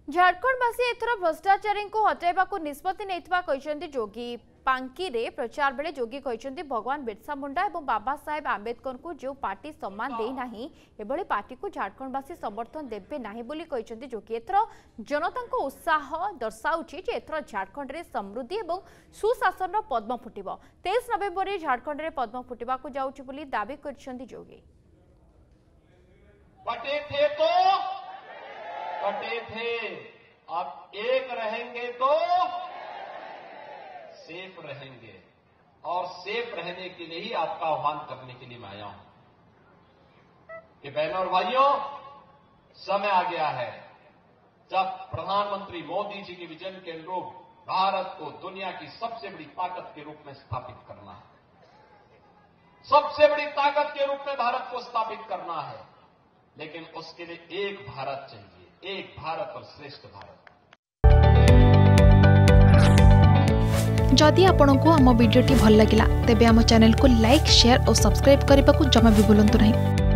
झारखंडवासी एथर भ्रष्टाचारी को हटाइबा निष्पत्ति नहीं जोगी पांकी रे प्रचार बेले जोगी कहते भगवान बिरसा मुंडा और बाबा साहेब आंबेडकर को जो पार्टी सम्मान देना एभली पार्टी को झारखंडवासी समर्थन देवे ना कहते जोगी एथर जनता को उत्साह दर्शाऊँगी एथर झारखंड में समृद्धि और सुशासन पद्म फुटिब 23 नवेम्बर में झारखंड में पद्म फुटिबा जाऊँगी दावी कर जोगी। कटे थे आप एक रहेंगे तो सेफ रहेंगे और सेफ रहने के लिए ही आपका आह्वान करने के लिए मैं आया हूं कि बहनों और भाइयों, समय आ गया है जब प्रधानमंत्री मोदी जी के विजन के अनुरूप भारत को दुनिया की सबसे बड़ी ताकत के रूप में स्थापित करना है। सबसे बड़ी ताकत के रूप में भारत को स्थापित करना है, लेकिन उसके लिए एक भारत चाहिए, एक भारत और श्रेष्ठ भारत। जदि आपंक आम भिडी भल लगा तेब आम चैनल को लाइक शेयर और सब्सक्राइब करने को जमा भी भूलु नहीं।